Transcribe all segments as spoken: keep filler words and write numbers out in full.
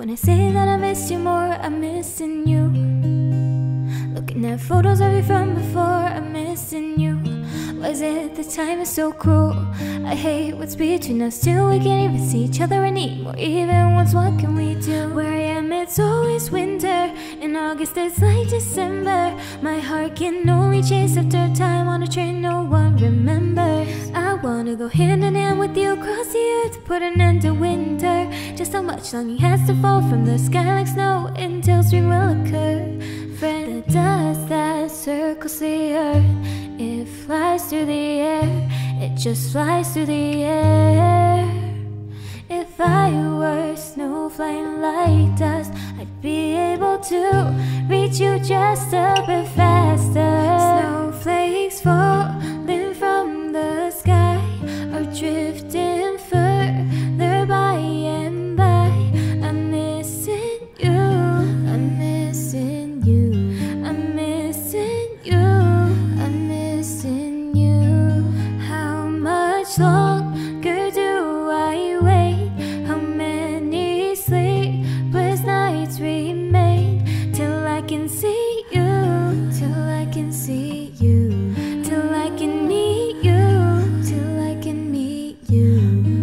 When I say that I missed you more, I'm missing you. Looking at photos of you from before, I'm missing you. Why is it the time is so cruel? I hate what's between us two. We can't even see each other anymore. Even once, what can we do? Where I am, it's always winter. In August, it's like December. My heart can only chase after time on a train no one remembers. I wanna go hand in hand with you across the earth, put an end to winter. Just how much longing has to fall from the sky like snow until spring will occur. Friend, the dust that circles the earth, it flies through the air, it just flies through the air. If I were snow flying like dust, I'd be able to reach you just a bit faster. Snowflakes falling from the sky are drifting further by and by. I'm missing you, I'm missing you, I'm missing you, I'm missing you. How much longer do I wait? How many sleepless nights remain till I can see you, till I can see you, till I can meet you, till I can meet you.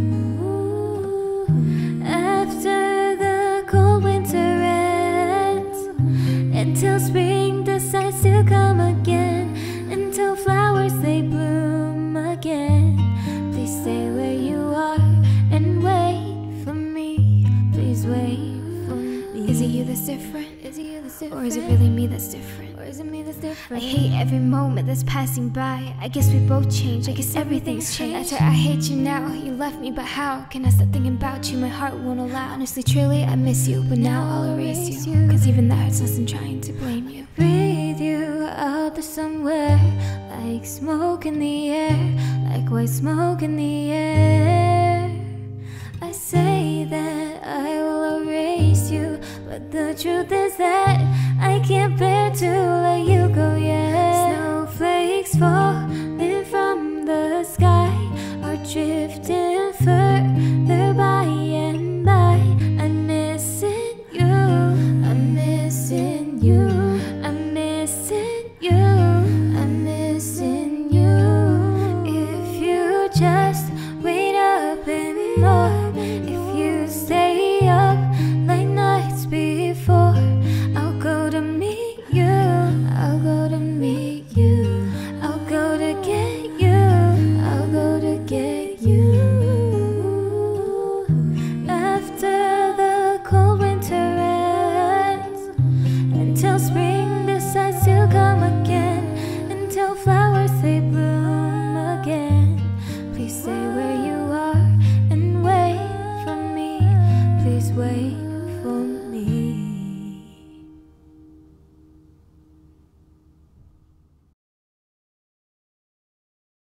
After the cold winter ends, until spring decides to come again, until flowers they bloom again. Please stay where you are and wait for me. Please wait for me. Is it you that's different? Is it you that's different? Or is it really me that's different? Or is it me that's different? I hate every moment that's passing by. I guess we both changed. I guess everything's changed. After I hate you now, you left me, but how can I stop thinking about you? My heart won't allow. Honestly, truly, I miss you, but now I'll erase you. Cause even that hurts less than trying to blame you. Breathe you out there somewhere, like smoke in the air, like white smoke in the air. I say that I will erase you, but the truth is that I can't bear to let